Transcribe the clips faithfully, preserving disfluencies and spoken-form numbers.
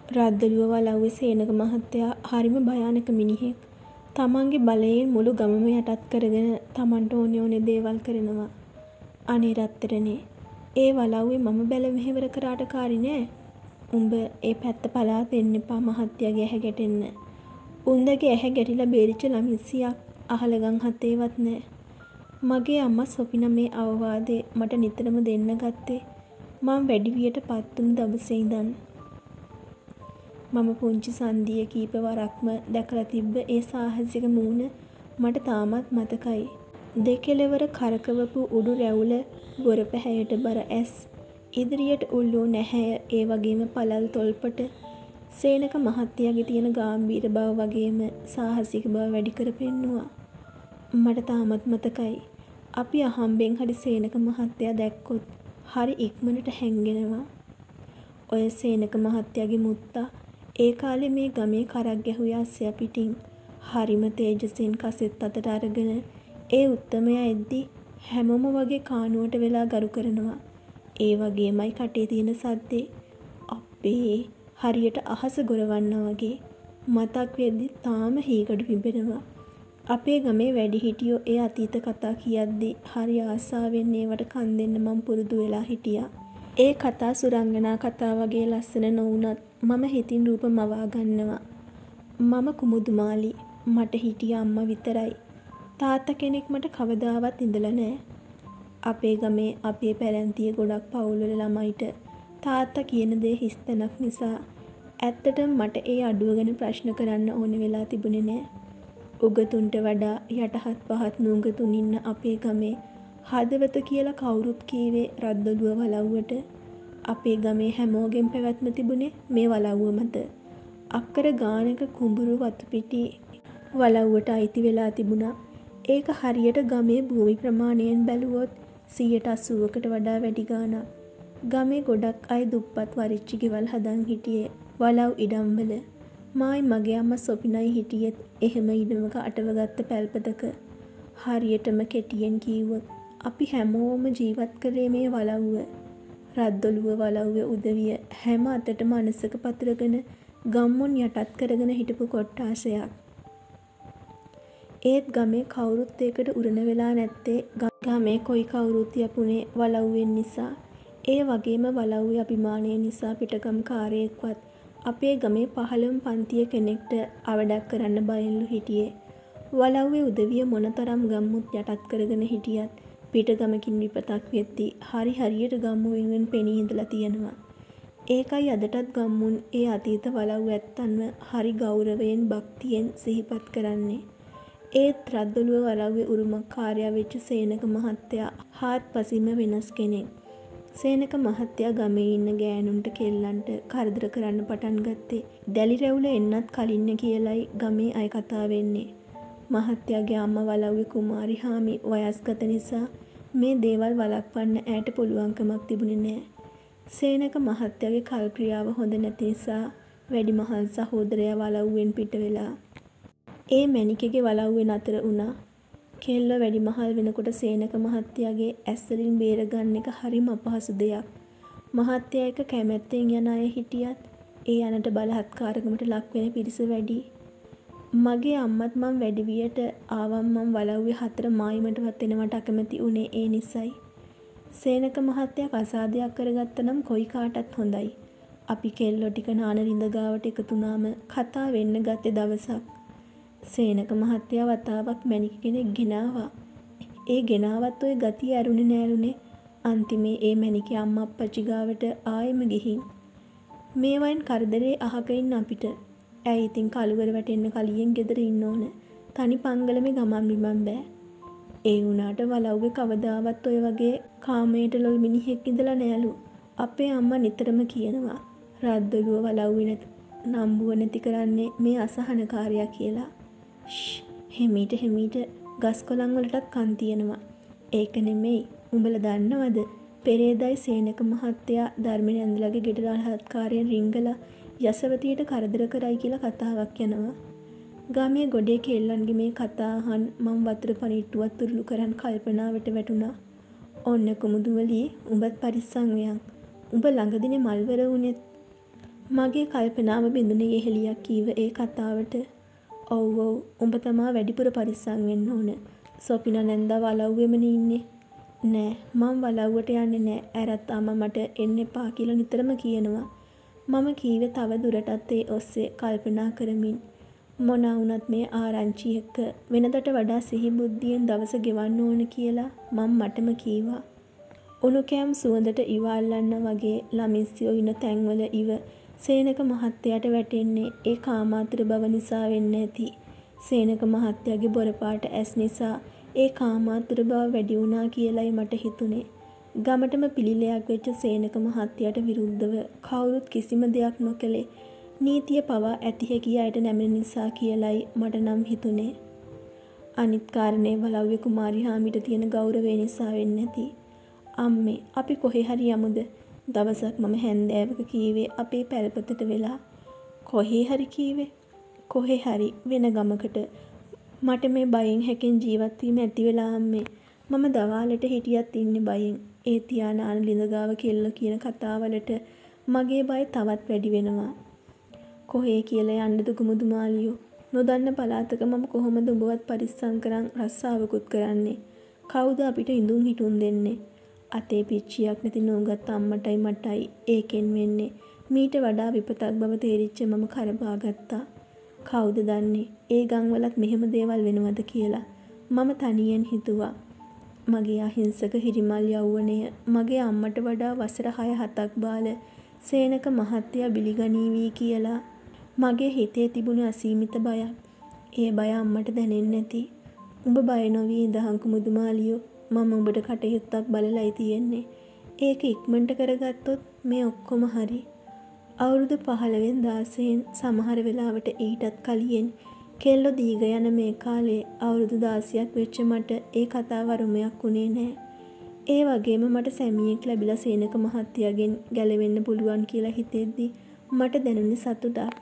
රද්දලුව වලව්වේ සේනක මහත්තයා හරිම භයානක මිනිහෙක්. තමන්ගේ බලයෙන් මුළු ගමම යටත් කරගෙන තමන්ට ඕනේ ඕනේ දේවල් කරනවා. අනේ රත්තරනේ, ඒ වලව්වේ මම බැල මෙහෙවර කරාට කාරි නෑ. උඹ ඒ පැත්ත පලාත් එන්න එපා මහත්තයාගේ ඇහැ ගැටෙන්න. උන්දගේ ඇහැ ගැටිලා බේරිච්ච ළමිස්සියක් අහලගම් හතේවත් නෑ. මගේ අම්මා සොපින මේ අවවාදේ මට නිතරම දෙන්න ගත්තේ මම වැඩිවියට පත් වුණු දවසේ ඉඳන්. මම පුංචි සන්දිය කීප වරක්ම දැකලා තිබ්බ ඒ සාහසික මූණ මට තාමත් මතකයි. දෙකෙලවර කරකවපු උඩු රැවුල, ගොර පැහැයට බර ඇස්, ඉදිරියට උල්ලූ නැහැ, ඒ වගේම පළල් තොල්පට, සේනක මහත්තයාගේ තියෙන ගාම්භීර බව වගේම සාහසික බව වැඩි කර පෙන්නුවා. මට තාමත් මතකයි. අපි අහම්බෙන් හරි සේනක මහත්තයා දැක්කොත් හරි ඉක්මනට හැංගෙනවා. ඔය සේනක මහත්තයාගේ මුත්තා ඒ කාලේ මේ ගමේ කරක් ගැහුවේ අස්සයා පිටින්. හරිම තේජසින් කසෙත් අතට අරගෙන ඒ උත්තමයා එද්දි හැමෝම වගේ කානුවට වෙලා ගරු කරනවා. ඒ වගේමයි කටේ තියෙන සද්දේ. අපේ හරියට අහස ගොරවන්නා වගේ. මතක් වෙද්දි තාම හීකඩු පිඹෙනවා. අපේ ගමේ වැඩිහිටියෝ ඒ අතීත කතා කියද්දි හරි ආසාවෙන් ඒවට කන් දෙන්න මම පුරුදු වෙලා හිටියා. ඒ කතා සුරංගනා කතා වගේ ලස්සන නොවුනත් මම හිතින් රූප මවා ගන්නවා. මම කුමුදුමාලි. මට හිටිය අම්මා විතරයි. තාත්තා කෙනෙක් මට කවදාවත් ඉඳලා නෑ. අපේ ගමේ අපේ පැරැන්තිය ගොඩක් පවුල්වල ළමයිට තාත්තා කියන දේ හිස්තැනක් නිසා ඇත්තටම මට ඒ අඩුව ගැන ප්‍රශ්න කරන්න ඕන වෙලා තිබුණේ නෑ. උගතුන්ට වඩා යටහත් පහත් නුගතුන් ඉන්න අපේ ගමේ හදවත කියලා කවුරුත් කීවේ රද්දොළුව වලව්වට. අපේ ගමේ හැමෝගෙන් පැවැත්ම තිබුණේ මේ වලව්ව මත. අක්කර ගානක කුඹුරු වතු පිටි වලව්වට අයිති වෙලා තිබුණා. ඒක හරියට ගමේ භූමි ප්‍රමාණයෙන් බැලුවොත් සියයට අසූවකට වඩා වැඩි ගාණක්. ගමේ ගොඩක් අය දුප්පත් වරිච්චි ගෙවල් හදන් හිටියේ වලව් ඉඩම්වල. මායි මගේ අම්මා සොපිනයි හිටියෙත් එහෙම ඉඩමක අටවගත්ත පැල්පතක. හරියටම කෙටියෙන් කීවොත් අපි හැමෝම ජීවත් කරේ මේ වලව්ව. රද්දොළුව වලව්වේ උදවිය හැම අතටම අනසක පතුරගෙන ගම්මුන් යටත් කරගෙන හිටපු කොට්ටාසයක්. ඒත් ගමේ කවුරුත් ඒකට උරණ වෙලා නැත්තේ ගමේ කොයි කවුරුත් යපුනේ වලව්වෙන් නිසා. ඒ වගේම වලව්වේ අභිමානය නිසා පිටගම් කාරයෙක්වත් අපේ ගමේ පහළම පන්තිය කෙනෙක්ට අවඩක් කරන්න බයෙන්ලු හිටියේ. වලව්වේ උදවිය මොනතරම් ගම්මුත් යටත් කරගෙන හිටියත් පිටගමකින් විපතක් වෙද්දි හරි හරියට ගම්මු වෙනුවෙන් පෙනී ඉඳලා තියෙනවා. ඒකයි අදටත් ගම්මුන් ඒ අතීත වලව් ඇත්තන්ව හරි ගෞරවයෙන් භක්තියෙන් සිහිපත් කරන්නේ. ඒත් රද්දොළුව වලව්වේ උරුමකාරයා වෙච්ච සේනක මහත්තයා හාත්පසින්ම වෙනස් කෙනෙක්. සේනක මහත්තයා ගමේ ඉන්න ගෑනුන්ට කෙල්ලන්ට කරදර කරන්න පටන් ගත්තේ දැලි රැවුල එන්නත් කලින්න කියලයි ගමේ අය කතා වෙන්නේ. මහත්තයාගේ අම්මා වලව්වේ කුමාරි හාමි වයස්ගත නිසා මේ දේවල් වළක්වන්න ඈට පුළුවන්කමක් තිබුණේ නෑ. සේනක මහත්තයාගේ කල්ක්‍රියාව හොඳ නැති නිසා වැඩිමහල් සහෝදරයා වලව්වෙන් පිට වෙලා ඒ මැණිකගේ වලව්වේ නතර වුණා. කෙල්ල වැඩිමහල් වෙනකොට සේනක මහත්තයාගේ ඇස්වලින් බේරගන්න එක හරිම අපහසු දෙයක්. මහත්තයා එක කැමැත්තෙන් යන අය හිටියත් ඒ යනට බලහත්කාරකමට ලක් වෙන පිරිස වැඩි. මගේ අම්මත් මම වැඩිවියට ආවම් මම වලව්වේ හතර මායිමටවත් එනවට අකමැති උනේ ඒ නිසයි. සේනක මහත්තයා කසාදයක් කරගත්ත නම් කොයි කාටත් හොඳයි. අපි කෙල්ලෝ ටික නාන රිඳ ගාවට එකතු වුණාම කතා වෙන්න ගත්තේ දවසක්. සේනක මහත්තයා වතාවක් මැණික කෙනෙක් ගෙනාවා. ඒ ගෙනාවත් ඔය ගතිය ඇරුණේ නෑරුනේ. අන්තිමේ ඒ මැණිකේ අම්මා අප්පච්චි ගාවට ආයෙම ගිහින් මේ වයින් කරදරේ අහක ඉන්න අපිට ඇයි ඉතින් කලුවර වැටෙන්න කලියෙන් ගෙදර ඉන්න ඕන. තනි පංගලමේ ගමන් බිමන් බෑ. ඒ වුණාට වලව්වේ කවදාවත් ඔය වගේ කාමයට ලොල් මිනිහෙක් ඉඳලා නෑලු. අපේ අම්මා නිතරම කියනවා රද්දොළුව වලව්වේ නම්බුව නැති කරන්නේ මේ අසහනකාරයා කියලා. ෂ් හිමීට හිමීට ගස් කොළන් වලටත් කන් තියෙනවා. ඒක නෙමෙයි. උඹලා දන්නවද? පෙරේදයි සේනක මහත්තයා ධර්මනන්දලගේ ගෙදර හත්කාරයෙන් රිංගලා යසවතියට කරදර කරයි කියලා කතාවක් යනවා. ගමේ ගොඩේ කෙල්ලන්ගේ මේ කතා අහන් මම වතුර පනිට්ටුවක් තුරුළු කරන් කල්පනාවට වැටුණා. ඔන්න කුමුදුවලී උඹත් පරිස්සම් වෙයන්. උඹ ළඟදිනේ මල්වර වුණෙත් මගේ කල්පනාව බිඳුනේ යෙහෙලියක් කීව ඒ කතාවට. ඔව් ඔව් උඹ තමා වැඩිපුර පරිස්සම් වෙන්න ඕන. සොපිනා නැන්දා වලව්වෙමනේ ඉන්නේ. නෑ මං වලව්වට යන්නේ නෑ. ඇරත් අම්මා මට එන්න එපා කියලා නිතරම කියනවා. මම කීවේ තව දුරටත් ඒ ඔස්සේ කල්පනා කරමින්. මොනා වුණත් මේ ආරංචි එක්ක වෙනදට වඩා සිහි බුද්ධියෙන් දවස ගෙවන්න ඕන කියලා මම මටම කීවා. උණුකෑම් සුවඳට ඉව අල්ලන්න වගේ ළමිස්සියෝ ඉන තැන්වල ඉව සේනක මහත්තයාට වැටෙන්නේ ඒ කාමාතුර බව නිසා වෙන්න ඇති. සේනක මහත්තයාගේ බොරපාට ඇස් නිසා ඒ කාමාතුර බව වැඩි වුණා කියලයි මට හිතුනේ. ගමටම පිළිලයක් වෙච්ච සේනක මහත්තයාට විරුද්ධව කවුරුත් කිසිම දෙයක් නොකළේ නීතිය පවා ඇති හැකි අයට නැමෙන නිසා කියලයි මට නම් හිතුනේ. අනිත් කාරණේ වලව්වේ කුමාරි හාමිට තියෙන ගෞරවය නිසා වෙන්න ඇති. අම්මේ අපි කොහේ හරි යමුද? දවසක් මම හැන්දෑවක කීවේ අපේ පැල්පතට වෙලා. කොහේ හරි කීවේ? කොහේ හරි වෙන ගමකට. මට මේ බයෙන් හැකෙන් ජීවත් වීම ඇති වෙලා අම්මේ. මම දවාලට හිටියත් ඉන්නේ බයෙන්. ඒ තියානාන ලිඳගාව කෙල්ල කියන කතාවලට මගේ බය තවත් වැඩි වෙනවා. කොහේ කියලා යන්නද කුමුදුමාලියෝ? නොදන්න පළාතක මම කොහොමද උඹවත් පරිස්සම් කරන් රස්සාවකුත් කරන්නේ? කවුද අපිට ඉඳුන් හිටුන් දෙන්නේ? අතේ පිච්චියක් නැති නෝගත් අම්මටයි මටයි ඒකෙන් වෙන්නේ. මීට වඩා විපතක් බව තේරිච්ච මම කරපා ගත්තා. කවුද දන්නේ ඒ ගම්වලත් මෙහෙම දේවල් වෙනවද කියලා. මම තනියෙන් හිතුවා. මගේ අහිංසක හිරිමල් යෞවනය මගේ අම්මට වඩා වසර හය හතක් බාල සේනක මහත්තයා බිලිගනීවි කියලා මගේ හිතේ තිබුණ අසීමිත බයක්. ඒ බය අම්මට දැනෙන්නේ නැති. උඹ බය නොවි ඉඳහන් කුමුදුමාලියෝ. මම උඹට කටයුත්තක් බලලයි තියෙන්නේ. ඒක ඉක්මනට කරගත්තොත් මේ ඔක්කොම හරි. අවුරුදු පහළවෙන් දාසයෙන් සමහර වෙලාවට ඊටත් කලියෙන් කෙල්ලෝ දීග යන මේ කාලේ අවුරුදු දාසයක් වෙච්ච මට ඒ කතාව වරුමයක් උනේ නෑ. ඒ වගේම මට සැමියෙක් ලැබිලා සේනක මහත්තයාගෙන් ගැලවෙන්න පුළුවන් කියලා හිතෙද්දි මට දැනුනේ සතුටක්.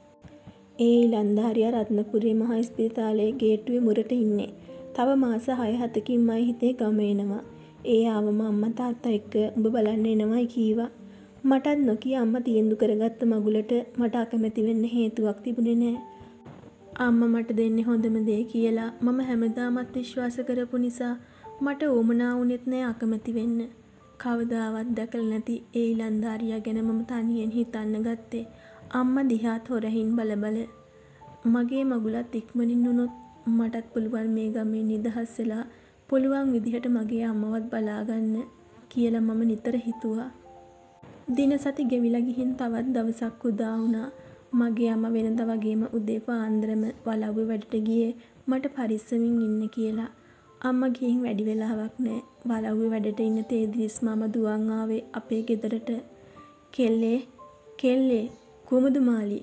ඒ ඉලන්දාරියා රත්නපුරේ මහා ස්පිරිතාලයේ ගේට්ටුවේ මුරට ඉන්නේ. තව මාස හය හතකින්මයි හිතේ ගම එනවා. ඒ ආවම අම්මා තාත්තා එක්ක උඹ බලන්න එනවයි කීවා. මටත් නොකිය අම්මා තීන්දුව කරගත්ත මගුලට මට අකමැති වෙන්න හේතුවක් තිබුණේ නෑ. අම්මා මට දෙන්නේ හොඳම දේ කියලා මම හැමදාමත් විශ්වාස කරපු නිසා මට ඕමනා වුණෙත් නෑ අකමැති වෙන්න. කවදාවත් දැකලා නැති ඒ ඉලන්දාරියා ගැන මම තනියෙන් හිතන්න ගත්තේ. අම්මා දිහාත් හොරහින් බල බල. මගේ මගුලත් ඉක්මනින් වුණොත් මටත් පුළුවන් මේ ගමේ නිදහස් වෙලා පුළුවන් විදිහට මගේ අම්මවත් බලාගන්න කියලා මම නිතර හිතුවා. දින සති ගෙවිලා ගිහින් තවත් දවසක් උදා වුණා. මගේ අම්මා වෙනදා වගේම උදේ පාන්දරම වලව්වේ වැඩට ගියේ මට පරිස්සමින් ඉන්න කියලා. අම්මා ගිහින් වැඩි වෙලාවක් නෑ. වලව්වේ වැඩට ඉන්න තේදිස් මාමා දුවන් ආවේ අපේ ගෙදරට. කෙල්ලේ කෙල්ලේ කුමුදුමාලි.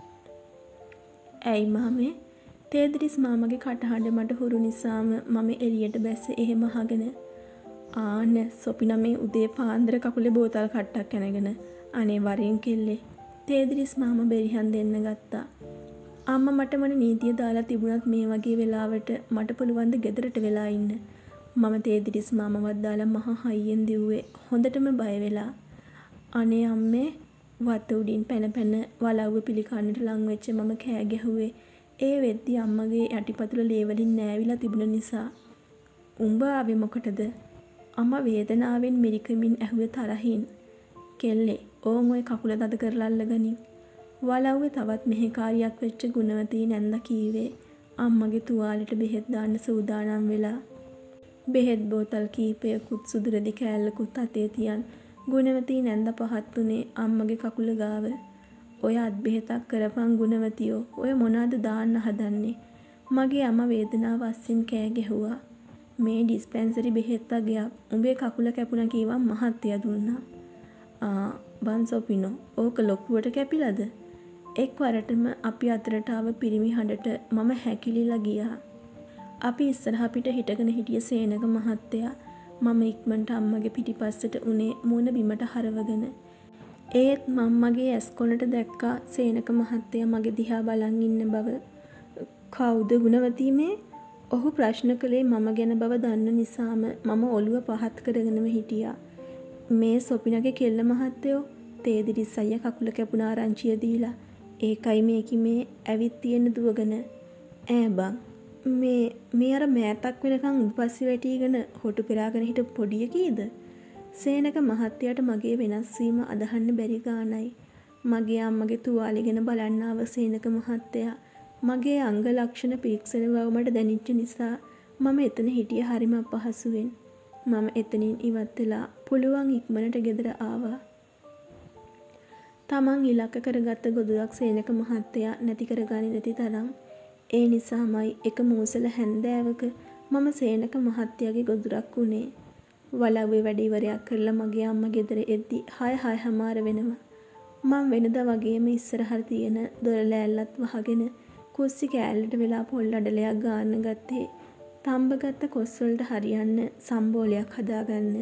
ඇයි මාමේ? තේදිස් මාමගේ කටහඬ මට හුරු නිසාම මම එළියට බැස්සේ එහෙම අහගෙන. ආන සොපිනා මේ උදේ පාන්දර කකුලේ බෝතල් කට්ටක් ඇනගෙන අනේ වරෙන් කෙල්ලේ. තේදිස් මාමා බෙරිහන් දෙන්න ගත්තා. අම්මා මට මොන නීතිය දාලා තිබුණත් මේ වගේ වෙලාවට මට පුළුවන් ද ගෙදරට වෙලා ඉන්න. මම තේදිස් මාමවත් දාලා මහා හයියෙන් දිව්වේ හොඳටම බය වෙලා. අනේ අම්මේ වත උඩින් පැන පැන වලව්ව පිළිකන්නට ලං වෙච්ච මම කෑ ගැහුවේ ඒ වෙද්දි අම්මගේ යටිපතුල ලේ වලින් නෑවිලා තිබුණ නිසා. උඹ ආවේ මොකටද? අම්මා වේදනාවෙන් මිරිකමින් ඇහුවේ තරහින්. කෙල්ලේ ඕන් ඔය කකුල දද කරලා අල්ලගනින්. වලව්වේ තවත් මෙහෙකාරියක් වෙච්ච ගුණවතී නැන්දා කීවේ අම්මගේ තුවාලෙට බෙහෙත් දාන්න සූදානම් වෙලා. බෙහෙත් බෝතල් කීපයකුත් සුදුරදි කෑල්ලකුත් අතේ තියන් ගුණවතී නැන්දා පහත් උනේ අම්මගේ කකුල ගාව. ඔය අත් බෙහෙතක් කරපන් ගුණවතියෝ. ඔය මොනවාද දාන්න හදන්නේ? මගේ අම්මා වේදනාව අස්සින් කෑ ගැහුවා. මේ ඩිස්පෙන්සරි බෙහෙත් අගයක් උඹේ කකුල කැපුණා කීවම් මහත්තයා දුන්නා. ආ බන් සොපිනෝ ඕක ලොකුවට කැපිලාද? එක්වරටම අපි අතරට ආව පිරිමි හඬට මම හැකිලිලා ගියා. අපි ඉස්සරහ පිට හිටගෙන හිටිය සේනක මහත්තයා මම ඉක්මනට අම්මගේ පිටිපස්සට උනේ මූණ බිමට හරවගෙන. ඒත් මම මගේ ඇස් කොනට දැක්කා සේනක මහත්තයා මගේ දිහා බලන් ඉන්න බව. කවුද ගුණවතී මේ? ඔහු ප්‍රශ්න කළේ මම ගැන බව දන්න නිසාම මම ඔළුව පහත් කරගෙනම හිටියා. මේ සොපිනගේ කෙල්ල මහත්තයෝ තේදිරිස් අයියා කකුල කැපුණ ආරංචිය දීලා ඒකයි මේකි මේ ඇවිත් තියෙන දුවගෙන ඈ බං මේ මේ අර මෑතක් වෙනකන් උපස්සේ වැටිගෙන හොටු පෙරාගෙන හිටපු පොඩිය කීද? සේනක මහත්තයාට මගේ වෙනස් වීම අදහන්න බැරි ගානයි. මගේ අම්මගේ තුවාලේ ගැන බලන්න ආව සේනක මහත්තයා මගේ අංග ලක්ෂණ පිරික්සන බව මට දැනෙච්ච නිසා මම එතන හිටියේ හරිම අපහසුවෙන්. මම එතනින් ඉවත් වෙලා පුළුවන් ඉක්මනට ගෙදර ආවා. තමන් ඉලක්ක කරගත්ත ගොදුරක් සේනක මහත්තයා නැති කරගන්නේ නැති තරම් ඒ නිසාමයි එක මූසල හැන්දෑවක මම සේනක මහත්තයාගේ ගොදුරක් උනේ. වලව්වේ වැඩ ඉවරයක් කරලා මගේ අම්මා ගෙදර එද්දි හය හය හමාර වෙනවා. මම වෙනදා වගේම ඉස්සරහට තියෙන දොර ලෑල්ලත් වහගෙන කුස්සි කෑල්ලට වෙලා පොල් අඩලයක් ගන්න ගත්තේ තම්බගත්ත කොස් වලට හරියන්න සම්බෝලයක් හදාගන්න.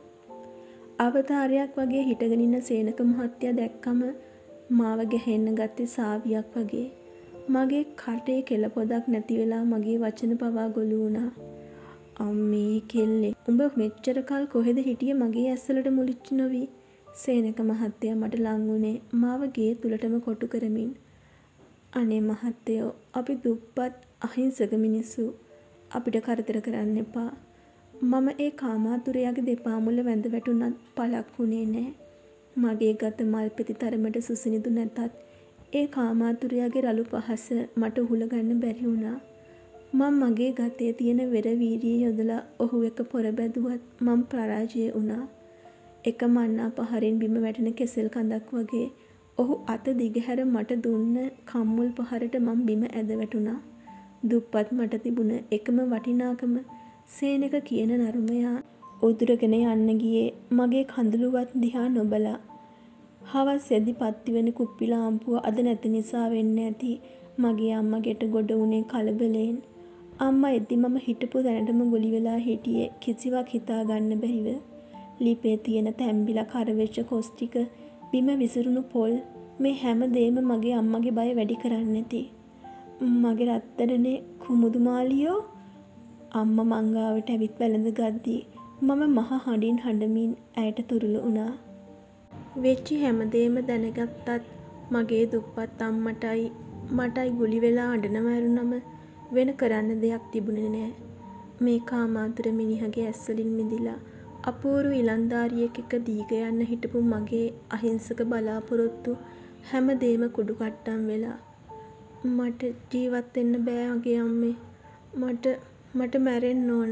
අවතාරයක් වගේ හිටගෙන ඉන්න සේනක මහත්තයා දැක්කම මාව ගැහෙන්න ගත්තේ සාවියක් වගේ. මගේ කටේ කෙල පොදක් නැති වෙලා මගේ වචන පවා ගොළු වුණා. අම්මේ කෙල්ලේ උඹ මෙච්චර කල් කොහෙද හිටියේ මගේ ඇස්සලට මුලිච්ච නොවි? සේනක මහත්තයා මට ලං වුණේ මාව ගේ තුලටම කොටු කරමින්. අනේ මහත්තයෝ අපි දුප්පත් අහිංසක මිනිස්සු අපිට කරදර කරන්න එපා. මම ඒ කාමාතුරයාගේ දෙපා මුල වැඳ වැටුණත් පළක් වුණේ නෑ. මගේ ගත මල් පෙති තරමට සුසිනිදු නැතත් ඒ කාමාතුරයාගේ රළු පහස මට උහුල ගන්න බැරි වුණා. මම මගේ ගතේ තියෙන වෙර වීර්යය යොදලා ඔහු එක පොර බැදුවත් මම පරාජය වුණා. එක මන්නා පහරින් බිම වැටෙන කෙසෙල් කඳක් වගේ ඔහු අත දිගහැර මට දුන්න කම්මුල් පහරට මම බිම ඇද වැටුණා. දුප්පත් මට තිබුණ එකම වටිනාකම සේනක කියන නරුමයා උදුරගෙන යන්න ගියේ මගේ කඳුළුවත් දිහා නොබලා. හවස් එදි පත්ති වෙන කුප්පි ලාම්පුව අද නැති නිසා වෙන්න ඇති මගේ අම්මගෙට ගොඩ උනේ කලබලෙන්. අම්මා එද්දි මම හිටපු දැනටම ගොලි වෙලා හිටියේ කිසිවක් හිතා ගන්න බැරිව. ලිපේ තියෙන තැම්බිලා කරවෙච්ච කොස් ටික බිම විසිරුණු පොල් මේ හැම දෙයක්ම මගේ අම්මගේ බය වැඩි කරන්නේ නැති. මගේ රත්තරනේ කුමුදු මාලියෝ අම්මා මංගාවට ඇවිත් වැළඳ ගද්දී මම මහ හඬින් හඬමින් ඇයට තුරුළු වුණා. වෙච්චි හැමදේම දැනගත්තත් මගේ දුප්පත් අම්මටයි මටයි ගුලි වෙලා අඬනව ඇරුණම වෙන කරන්න දෙයක් තිබුණේ නෑ. මේ කාමාතුර මිනිහගේ ඇස්වලින් මිදිලා අපූර්ව ඉලන්දාරියෙක් එක දීග යන්න හිටපු මගේ අහිංසක බලාපොරොත්තු හැමදේම කුඩු කට්ටම් වෙලා. මට ජීවත් වෙන්න බෑ මගේ අම්මේ. මට මට මැරෙන්න ඕන.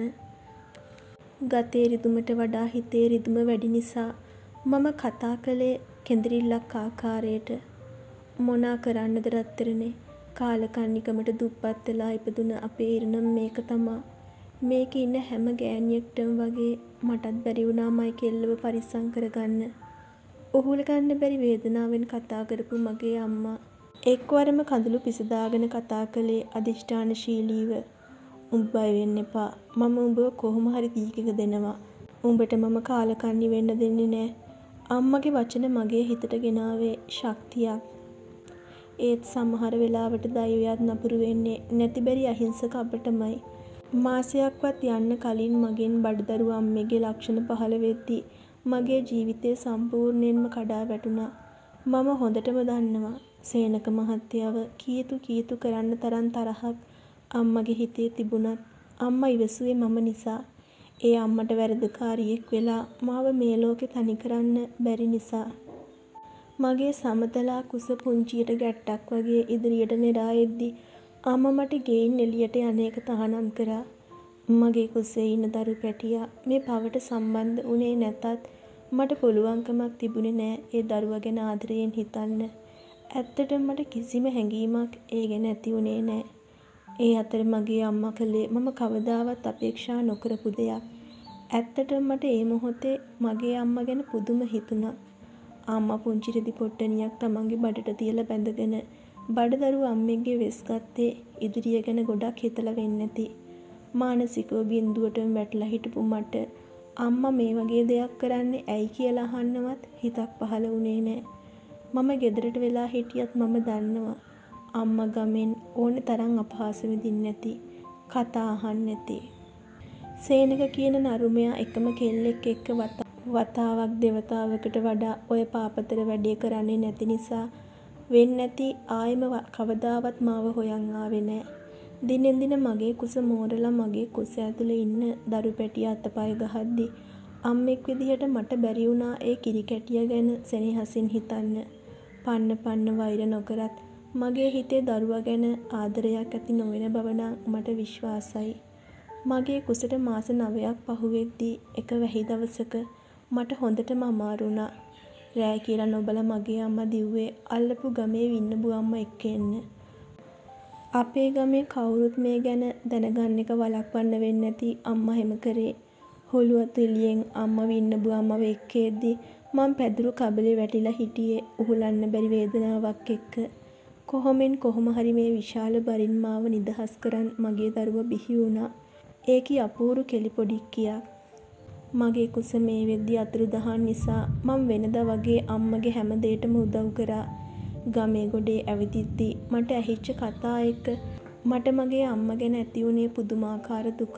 ගතේ රිදුමට වඩා හිතේ රිදුම වැඩි නිසා මම කතා කළේ කෙඳිරිල්ලක් ආකාරයට. මොනා කරන්නද රත්තරනේ? කාලකන්නිකමට දුප්පත් වෙලා ඉපදුන අපේ ඉරණම මේක තමා. මේකේ ඉන්න හැම ගෑණියෙක්ටම වගේ මටත් බැරි වුණා මයි කෙල්ලව පරිස්සම් කරගන්න. ඔහුල ගන්න බැරි වේදනාවෙන් කතා කරපු මගේ අම්මා එක්වරම කඳුළු පිසදාගෙන කතා කළේ අදිෂ්ඨානශීලීව. උඹ බය වෙන්න එපා. මම උඹව කොහොම හරි දීකක දෙනවා. උඹට මම කාලකන්ණි වෙන්න දෙන්නේ නෑ. අම්මගේ වචන මගේ හිතට ගෙනාවේ ශක්තියක්. ඒත් සමහර වෙලාවට දෛවයත් නපුරු වෙන්නේ නැති බැරි අහිංසක අපටමයි. මාසයක්වත් යන්න කලින් මගෙන් බඩදරු අම්මගේ ලක්ෂණ පහළ වෙද්දී මගේ ජීවිතේ සම්පූර්ණයෙන්ම කඩා වැටුණා. මම හොඳටම දන්නවා සේනක මහත්තයාව කීතු කීතු කරන්න තරම් තරහක් අම්මගේ හිතේ තිබුණත් අම්මා ඉවසුවේ මම නිසා. ඒ අම්මට වැරදිකාරියෙක් වෙලා මාව මේ ලෝකේ තනි කරන්න බැරි නිසා. මගේ සමතලා කුස පුංචියට ගැට්ටක් වගේ ඉදිරියට නෙරා එද්දි අම්මා මට ගෙයින් එළියට යන එක තහනම් කරා. මගේ කුසේ ඉන්න දරු පැටියා මේ පවට සම්බන්ධ වුණේ නැතත් මට පුළුවන්කමක් තිබුණේ නෑ ඒ දරුවා ගැන ආදරයෙන් හිතන්න. ඇත්තටම මට කිසිම හැඟීමක් ඒ ගැන ඇති වුණේ නෑ. ඒ අතර මගේ අම්මා කළේ මම කවදාවත් අපේක්ෂා නොකරපු දෙයක්. ඇත්තටම මට ඒ මොහොතේ මගේ අම්මා ගැන පුදුම හිතුණා. අම්මා පුංචි රෙදි පොට්ටනියක් තමන්ගේ බඩට තියලා බැඳගෙන බඩදරු අම්මෙක්ගේ වෙස් ගත්තේ ඉදිරිය ගැන ගොඩක් හිතලා වෙන්නේ නැති. මානසිකව බිඳුවටම වැටලා හිටපු මට අම්මා මේ වගේ දෙයක් කරන්නේ ඇයි කියලා අහන්නවත් හිතක් පහළ වුණේ නෑ. මම ගෙදරට වෙලා හිටියත් මම දන්නවා අම්මා ගමෙන් ඕන තරම් අපහාස විඳින්න නැති, කතා අහන්න නැති. සේනක කියන නරුමයා එකම කෙල්ලෙක් එක්ක වතාවක් දෙවතාවකට වඩා ඔය පාපතර වැඩේ කරන්නේ නැති නිසා වෙන්නේ නැති ආයෙම කවදාවත් මාව හොයන් ආවේ නෑ. දිනෙන් දින මගේ කුස මෝරලා මගේ කුස ඇතුලේ ඉන්න දරු පැටිය අතපය ගහද්දි අම්මෙක් විදිහට මට බැරි වුණා ඒ කිරි කැටිය ගැන සෙනෙහසින් හිතන්න. පන්න පන්න වෛර නොකරත් මගේ හිතේ දරුවා ගැන ආදරයක් ඇති නොවන බව නම් මට විශ්වාසයි. මගේ කුසට මාස නවයක් පහුවෙද්දී එක වැහි දවසක මට හොඳටම අමාරු වුණා. රෑ කියලා නොබලා මගේ අම්මා දිව්වේ අල්ලපු ගමේ වින්නබු අම්මා එක්ක එන්න. අපේ ගමේ කවුරුත් මේ ගැන දැනගන්න එක වළක්වන්න වෙන්නේ නැති අම්මා හැම කරේ. හොළුවත් එළියෙන් අම්මා වින්නබු අම්මව එක්ක එද්දි මං පැදුරු කබලේ වැටිලා හිටියේ උහුලන්න බැරි වේදනාවක් එක්ක. කොහොමෙන් කොහොම හරි මේ විශාල බරින් මාව නිදහස් කරන් මගේ දරුවා බිහි වුණා. ඒකී අපූරු කෙලි පොඩික්කියක්. මගේ කුස මේ වෙද්දි අතුරුදහන් නිසා මම වෙනදා වගේ අම්මගේ හැම දෙයකටම උදව් කරා. ගමේ ගොඩේ ඇවිදිද්දි මට ඇහිච්ච කතා එක්ක මට මගේ අම්මා ගැන ඇති වුණේ පුදුමාකාර දුකක්.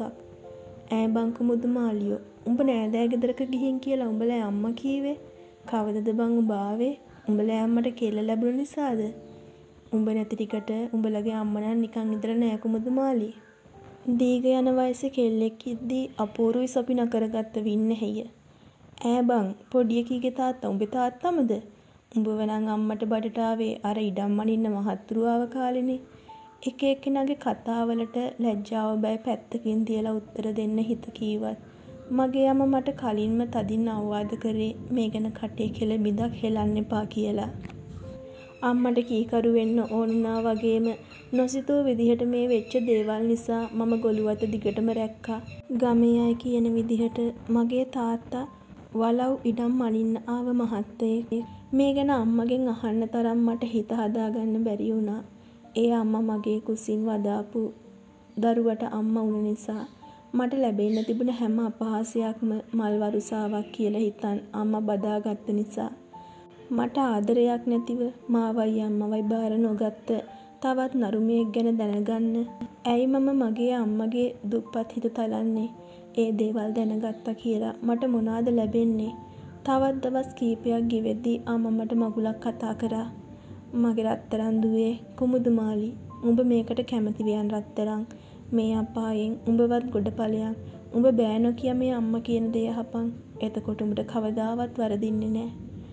ඈ බංකු මුදුමාලියෝ උඹ නෑදෑ ගෙදරක ගිහින් කියලා උඹලා අම්මා කීවේ? කවදද බං උඹ ආවේ? උඹලා අම්මට කෙල්ල ලැබුණ නිසාද? උඹ නැති ටිකට උඹලගේ අම්මා නම් නිකන් ඉඳලා නෑ කුමුදුමාලි. දීග යන වයසේ කෙල්ලෙක් ඉද්දී අපූරුයි සපි නකරගත්ත වින්න හෙය. ඈ බං පොඩියකීගේ තාත්තා උඹේ තාත්තමද? උඹව නම් අම්මට බඩට ආවේ අර ඉඩම් මනින්න මහත්තුරු ආව කාලෙනේ. එක එක්කෙනාගේ කතාවලට ලැජ්ජාව බය පැත්තකින් තියලා උත්තර දෙන්න හිත කීවත් මගේ අම්මා මට කලින්ම තදින් අවවාද කරේ මේ ගැන කටේ කෙල බිඳක් හෙලන්න එපා කියලා. අම්මට කීකරු වෙන්න ඕනුනා වගේම නොසිතූ විදිහට මේ වෙච්ච දේවල් නිසා මම ගොළුවත දිගටම රැක්කා. ගමේ අය කියන විදිහට මගේ තාත්තා වලව් ඉඩම් මනින්න ආව මහත්තයෙක්. මේ ගැන අම්මගෙන් අහන්න තරම් මට හිත හදාගන්න බැරි වුණා. ඒ අම්මා මගේ කුසින් වදාපු දරුවට අම්මා වුණ නිසා මට ලැබෙන්න තිබුණ හැම අපහාසයක්ම මල් වරුසාවක් කියලා හිතන් අම්මා බදාගත්ත නිසා මට ආදරයක් නැතිව මාවයි අම්මවයි බාර නොගත්ත තවත් නරුමයෙක් ගැන දැනගන්න ඇයි මම මගේ අම්මගේ දුප්පත් හිත තලන්නේ ඒ දේවල් දැනගත්තා කියලා මට මොනවාද ලැබෙන්නේ? තවත් දවස් කීපයක් ගෙවෙද්දී අම්මා මට මගුලක් කතා කරා. මගේ රත්තරන් දුවේ කුමුදුමාලි උඹ මේකට කැමති වෙයන් රත්තරන් මේ අපායෙන් උඹවත් ගොඩපලයක් උඹ බෑ නොකිය මේ අම්මා කියන දේ අහපන් එතකොට උඹට කවදාවත් වරදින්නේ නෑ.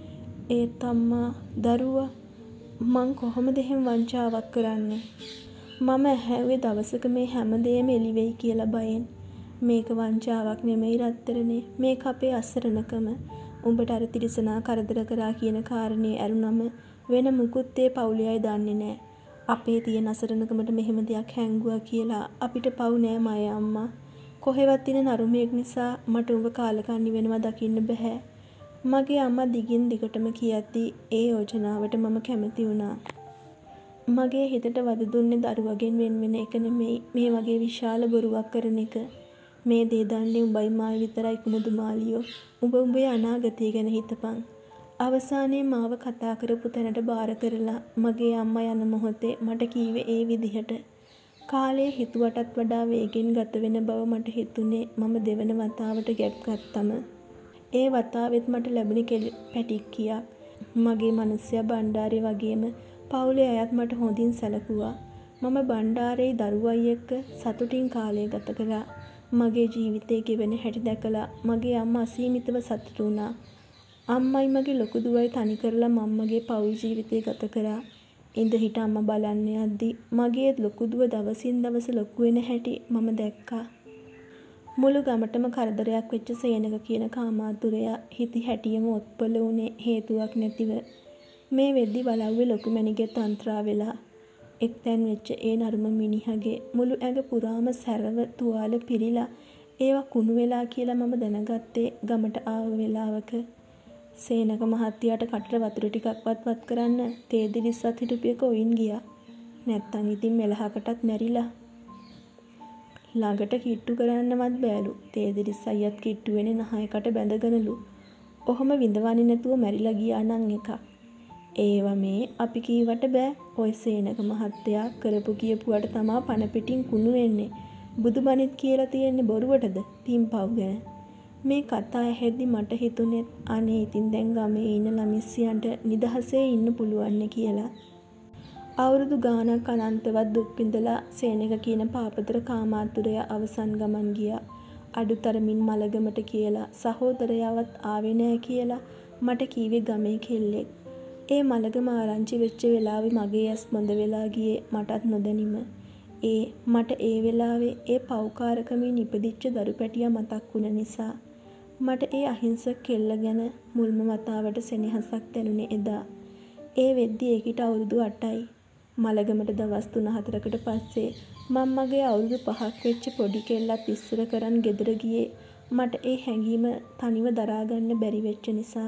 ඒත් අම්මා දරුවා මං කොහොමද එහෙම වංචාවක් කරන්නේ? මම ඇහැව්වේ දවසක මේ හැමදේම එළි වෙයි කියලා බයෙන්. මේක වංචාවක් නෙමෙයි රත්තරනේ මේක අපේ අසරණකම. උඹට අර තිරිසනා කරදර කරා කියන කාරණේ ඇරුණම වෙන මුකුත් ඒ පවුලේ අය දන්නේ නෑ. අපේ තියෙන අසරණකමට මෙහෙම දෙයක් හැංගුවා කියලා අපිට පව් නෑ මය අම්මා. කොහෙවත් ඉන්න නරුමයෙක් නිසා මට උඹ කාලකන්ණි වෙනවා දකින්න බෑ. මගේ අම්මා දිගින් දිගටම කියද්දි ඒ යෝජනාවට මම කැමති වුණා. මගේ හිතට වද දුන්නේ දරුවගෙන් වෙන් වෙන එක නෙමෙයි මේ වගේ විශාල බොරුවක් කරන එක. මේ දේ දන්නේ උඹයි මායි විතරයි කුමුදුමාලියෝ. උඹ උඹේ අනාගතය ගැන හිතපන්. අවසානයේ මාව කතා කරපු තැනට බාර කරලා මගේ අම්මා යන මොහොතේ මට කීවේ ඒ විදිහට. කාලය හිතුවටත් වඩා වේගෙන් ගත වෙන බව මට හිතුනේ මම දෙවන වතාවට ගැප් ගත්තම. ඒ වතාවෙත් මට ලැබුණේ කෙලි පැටික්කියක්. මගේ මිනිස්සයා බණ්ඩාරේ වගේම පවුලේ අයත් මට හොඳින් සැලකුවා. මම බණ්ඩාරේ දරුවයි එක්ක සතුටින් කාලය ගත කළා. මගේ ජීවිතේ ගෙවෙන හැටි දැකලා මගේ අම්මා අසීමිතව සතුටු වුණා. අම්මයි මගේ ලොකු දුවයි තනි කරලා මම්මගේ පවුල් ජීවිතේ ගත කරා. ඉඳ හිට අම්මා බලන්න යද්දි මගේ ලොකු දුව දවසින් දවස ලොකු වෙන හැටි මම දැක්කා. මුළු ගමටම කරදරයක් වෙච්ච සේනක කියන කාමාතුරයා හිටි හැටියම ඔත්පල වුණේ හේතුවක් නැතිව. මේ වෙද්දි බලව්වේ ලොකු මැණිකෙත් අන්ත්‍රා වෙලා එක්තැන් වෙච්ච ඒ නරුම මිනිහගේ මුළු ඇඟ පුරාම සැරව තුවාල පිරීලා ඒවා කුණු වෙලා කියලා මම දැනගත්තේ ගමට ආව වෙලාවක. සේනක මහත්තයාට කටට වතුර ටිකක්වත් වත් කරන්න තේ දිලිස්සත් හිටුපියක ඔයින් ගියා. නැත්තම් ඉතින් මෙලහකටත් මැරිලා. ළඟට කිට්ටු කරන්නවත් බෑලු. තේ දිලිස් අයියත් කිට්ටු වෙන්නේ නහයකට බැඳගෙනලු. ඔහොම විඳවන්නේ නැතුව මැරිලා ගියා නම් එකක්. ඒවා මේ අපි කීවට බෑ. ඔය සේනක මහත්තයා කරපු කියපුවට තමා පණ පිටින් කුණු වෙන්නේ. බුදුබණිත් කියලා තියෙන්නේ බොරුවටද? පින්පව් ගැන. මේ කතා ඇහෙද්දි මට හිතුනේ අනේ ඉතින් දැන් ගමේ ඉන්න ළමිස්සියන්ට නිදහසේ ඉන්න පුළුවන් කියලා. අවුරුදු ගාණක් අනන්තවත් දුක් විඳලා සේනක කියන පාපතර කාමාතුරය අවසන් ගමන් ගියා. අඩුතරමින් මලගමට කියලා සහෝදරයවත් ආවේ නෑ කියලා මට කීවේ ගමේ කෙල්ලෙක්. ඒ මලගම ආරංචි වෙච්ච වෙලාවේ මගේ ඇස් බොඳ වෙලා ගියේ මටත් නොදැනීම. ඒ මට ඒ වෙලාවේ ඒ පව්කාරකමින් ඉපදිච්ච දරු පැටියා මතක් වුණ නිසා මට ඒ අහිංසක කෙල්ල ගැන මුල්ම වතාවට සෙනෙහසක් දැනුනේ එදා. ඒ වෙද්දි ඒකිට අවුරුදු අටයි. මලගමට දවස් තුන හතරකට පස්සේ මම මගේ අවුරුදු පහක් වෙච්ච පොඩි කෙල්ලත් ඉස්සර කරන් ගෙදර ගියේ මට ඒ හැඟීම තනිව දරා ගන්න බැරි වෙච්ච නිසා.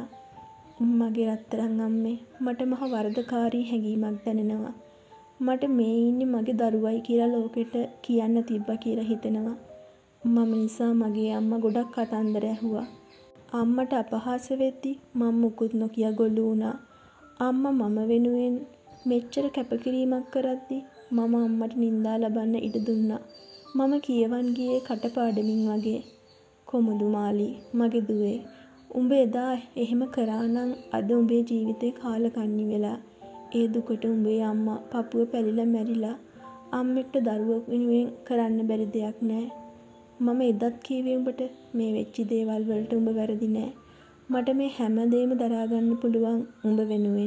මගේ රත්තරන් අම්මේ මට මහ වරදකාරී හැඟීමක් දැනෙනවා. මට මේ ඉන්නේ මගේ දරුවයි කියලා ලෝකෙට කියන්න තිබ්බා කියලා හිතෙනවා. මම නිසා මගේ අම්මා ගොඩක් කතන්දර ඇහුවා. අම්මට අපහාස වෙද්දි මම මුකුත් නොකිය ගොළු වුණා. අම්මා මම වෙනුවෙන් මෙච්චර කැපකිරීමක් කරද්දි මම අම්මට නිඳා ලබන්න ඉඩ දුන්නා. මම කියවන් ගියේ කටපාඩමින් වගේ. කොමුදු මාලි මගේ දුවේ උඹ එදා එහෙම කරා නම් අද උඹේ ජීවිතේ කාලකන්ණි වෙලා. ඒ දුකට උඹේ අම්මා පපුව පැලිලා මැරිලා. අම්මෙක්ට දරුවෙක් වෙනුවෙන් කරන්න බැරි දෙයක් නෑ. මම එදත් කීවේ උඹට මේ වෙච්ච දේවල් වලට උඹ වැරදි නෑ. මට මේ හැම දෙයක්ම දරා ගන්න පුළුවන් උඹ වෙනුවෙන්.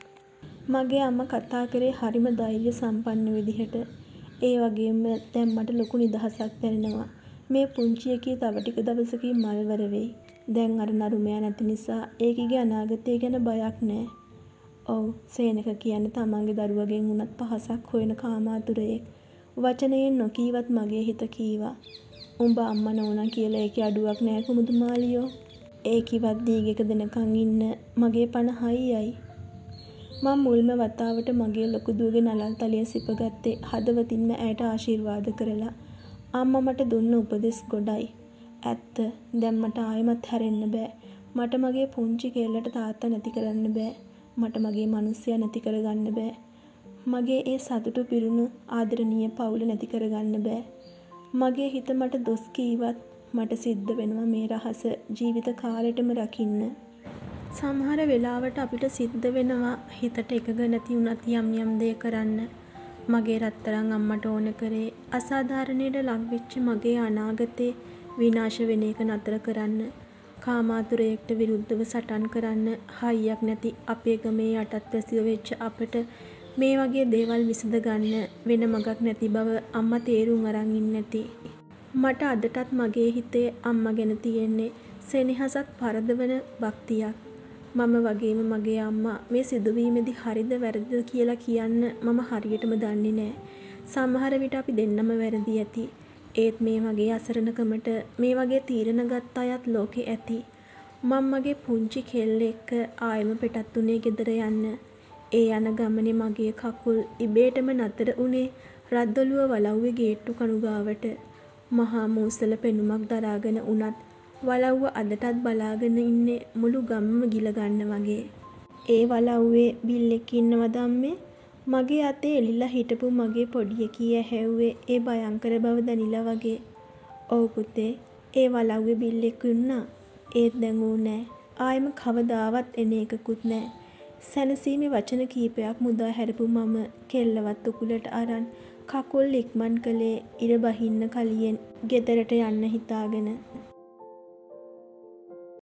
මගේ අම්මා කතා කරේ හරිම ධෛර්ය සම්පන්න විදිහට. ඒ වගේම දැන් මට ලොකු නිදහසක් දැනෙනවා. මේ පුංචි එකේ තව ටික දවසකින් මල්වර වෙයි. දැන් අර නරුමයා නැති නිසා ඒකගේ අනාගතය ගැන බයක් නෑ. ඔව් සේනක කියන්නේ තමන්ගේ දරුවගෙන් වුණත් පහසක් හොයන කාමාතුරයෙක්. වචනයෙන් නොකීවත් මගේ හිත කීවා. උඹ අම්මා නෝනා කියලා ඒකේ අඩුවක් නෑ කුමුදු මාලියෝ. ඒකිවත් දීගෙක දෙනකන් ඉන්න මගේ පණ හයියයි. මම මුල්ම වතාවට මගේ ලොකු දුවගේ නලල් තලිය සිපගත්තේ හදවතින්ම ඇයට ආශිර්වාද කරලා. අම්මා මට දුන්න උපදෙස් ගොඩයි. ඇත්ත දැන් මට ආයෙමත් හැරෙන්න බෑ. මට මගේ පුංචි කෙල්ලට තාත්තා නැති කරන්න බෑ. මට මගේ මිනිස්සයා නැති කරගන්න බෑ. මගේ ඒ සතුටු පිරුණු ආදරණීය පවුල නැති කරගන්න බෑ. මගේ හිත මට දොස් කීවත් මට සිද්ධ වෙනවා මේ රහස ජීවිත කාලෙටම රකින්න. සමහර වෙලාවට අපිට සිද්ධ වෙනවා හිතට එකග නැති වුණත් යම් යම් දේ කරන්න. මගේ රත්තරන් අම්මට ඕන කරේ අසාධාරණයට ලක්වෙච්ච මගේ අනාගතේ විනාශ වෙන එක නතර කරන්න. කාමාතුරයෙක්ට විරුද්ධව සටන් කරන්න හයියක් නැති අපේ ගමේ යටත් වැසියෝ වෙච්ච අපට මේ වගේ දේවල් විසඳ ගන්න වෙන මගක් නැති බව අම්මා තේරුම් අරන් ඉන්නේ නැති. මට අදටත් මගේ හිතේ අම්මා ගැන තියෙන්නේ සෙනෙහසක් පරදවන භක්තියක්. මම වගේම මගේ අම්මා මේ සිදුවීමේදී හරිද වැරදිද කියලා කියන්න මම හරියටම දන්නේ නැහැ. සමහර විට අපි දෙන්නම වැරදි ඇති. ඒත් මේ වගේ අසරණකමට මේ වගේ තීරණ ගත්ත අයත් ලෝකේ ඇති. මම මගේ පුංචි කෙල්ල එක්ක ආයෙම පිටත් උනේ ගෙදර යන්න. ඒ යන ගමනේ මගේ කකුල් ඉබේටම නතර උනේ රද්දොළුව වලව්වේ ගේට්ටු කණු ගාවට. මහා මූසල පෙනුමක් දරාගෙන උනත් වලව්ව අදටත් බලාගෙන ඉන්නේ මුළු ගමම ගිල ගන්න වගේ. ඒ වලව්වේ බිල්ලෙක් ඉන්නවද අම්මේ? මගේ අතේ එලිලා හිටපු මගේ පොඩි එකී ඇහැව්වේ ඒ භයංකර බව දැනිලා වගේ. ඔව් පුතේ, ඒ වලව්වේ බිල්ලෙක් ඉන්නා. ඒත් දැන් ඌ නෑ. ආයෙම කවදාවත් එන එකකුත් නෑ. සැනසීමේ වචන කීපයක් මුදා හැරපු මම කෙල්ලවත් උකුලට අරන් කකුල් ඉක්මන් කළේ ඉර බහින්න කලියෙන් ගෙදරට යන්න හිතාගෙන.